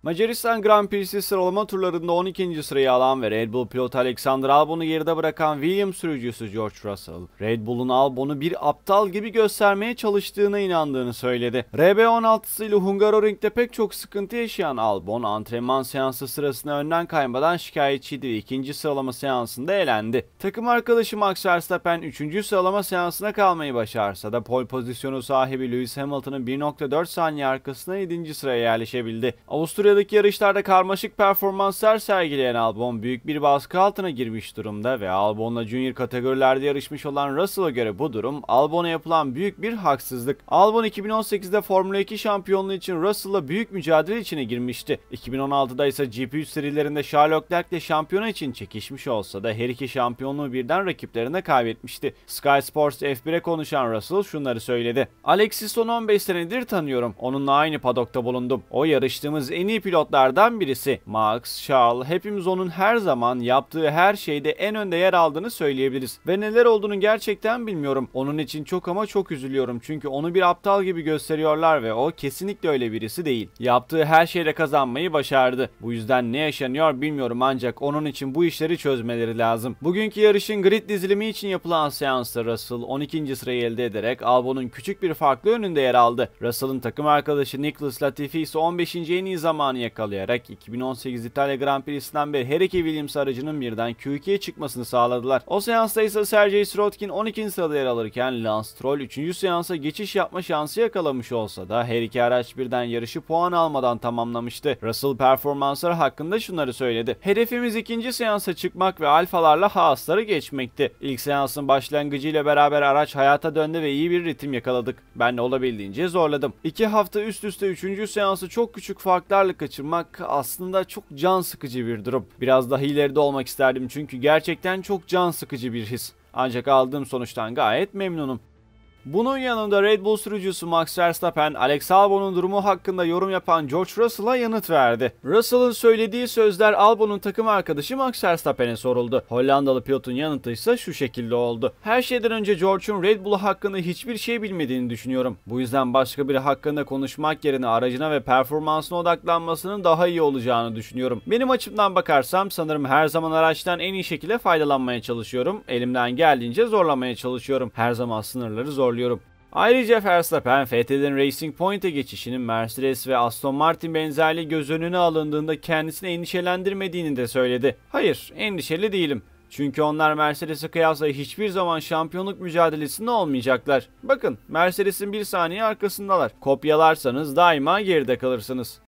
Macaristan Grand Prix'si sıralama turlarında 12. sırayı alan ve Red Bull pilotu Alexander Albon'u geride bırakan Williams sürücüsü George Russell, Red Bull'un Albon'u bir aptal gibi göstermeye çalıştığına inandığını söyledi. RB16'sıyla Hungaroring'de pek çok sıkıntı yaşayan Albon, antrenman seansı sırasında önden kaymadan şikayetçiydi ve ikinci sıralama seansında elendi. Takım arkadaşı Max Verstappen 3. sıralama seansına kalmayı başarsa da pole pozisyonu sahibi Lewis Hamilton'ın 1.4 saniye arkasına 7. sıraya yerleşebildi. Avusturya'daki yarışlarda karmaşık performanslar sergileyen Albon büyük bir baskı altına girmiş durumda ve Albon'la Junior kategorilerde yarışmış olan Russell'a göre bu durum Albon'a yapılan büyük bir haksızlık. Albon 2018'de Formula 2 şampiyonluğu için Russell'la büyük mücadele içine girmişti. 2016'da ise GP3 serilerinde Charles Leclerc'le şampiyona için çekişmiş olsa da her iki şampiyonluğu birden rakiplerine kaybetmişti. Sky Sports F1'e konuşan Russell şunları söyledi. Alex'i son 15 senedir tanıyorum. Onunla aynı padokta bulundum. O yarıştığımız en iyi pilotlardan birisi. Max, Charles, hepimiz onun her zaman yaptığı her şeyde en önde yer aldığını söyleyebiliriz. Ve neler olduğunu gerçekten bilmiyorum. Onun için çok ama çok üzülüyorum. Çünkü onu bir aptal gibi gösteriyorlar ve o kesinlikle öyle birisi değil. Yaptığı her şeyle kazanmayı başardı. Bu yüzden ne yaşanıyor bilmiyorum ancak onun için bu işleri çözmeleri lazım. Bugünkü yarışın grid dizilimi için yapılan seansta Russell 12. sırayı elde ederek Albon'un küçük bir farklı önünde yer aldı. Russell'ın takım arkadaşı Nicholas Latifi ise 15. en iyi zamanı yakalayarak 2018 İtalya Grand Prix'sinden beri her iki Williams aracının birden Q2'ye çıkmasını sağladılar. O seansta ise Sergey Sirotkin 12. sırada yer alırken Lance Stroll 3. seansa geçiş yapma şansı yakalamış olsa da her iki araç birden yarışı puan almadan tamamlamıştı. Russell performansları hakkında şunları söyledi. Hedefimiz ikinci seansa çıkmak ve alfalarla Haas'ları geçmekti. İlk seansın başlangıcıyla beraber araç hayata döndü ve iyi bir ritim yakaladık. Ben de olabildiğince zorladım. 2 hafta üst üste 3. seansı çok küçük farklarla kaçırmak aslında çok can sıkıcı bir durum. Biraz daha ileride olmak isterdim çünkü gerçekten çok can sıkıcı bir his. Ancak aldığım sonuçtan gayet memnunum. Bunun yanında Red Bull sürücüsü Max Verstappen, Alex Albon'un durumu hakkında yorum yapan George Russell'a yanıt verdi. Russell'ın söylediği sözler Albon'un takım arkadaşı Max Verstappen'e soruldu. Hollandalı pilotun yanıtı ise şu şekilde oldu. Her şeyden önce George'un Red Bull hakkında hiçbir şey bilmediğini düşünüyorum. Bu yüzden başka biri hakkında konuşmak yerine aracına ve performansına odaklanmasının daha iyi olacağını düşünüyorum. Benim açımdan bakarsam sanırım her zaman araçtan en iyi şekilde faydalanmaya çalışıyorum. Elimden geldiğince zorlamaya çalışıyorum. Her zaman sınırları zorluyorum. Ayrıca Verstappen, Vettel'in Racing Point'e geçişinin Mercedes ve Aston Martin benzerliği göz önüne alındığında kendisini endişelendirmediğini de söyledi. Hayır, endişeli değilim. Çünkü onlar Mercedes'e kıyasla hiçbir zaman şampiyonluk mücadelesinde olmayacaklar. Bakın, Mercedes'in bir saniye arkasındalar. Kopyalarsanız daima geride kalırsınız.